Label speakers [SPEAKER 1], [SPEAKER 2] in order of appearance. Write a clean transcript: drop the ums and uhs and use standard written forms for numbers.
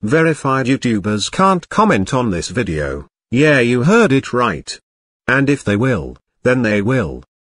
[SPEAKER 1] Verified YouTubers can't comment on this video. Yeah, you heard it right. And if they will, then they will.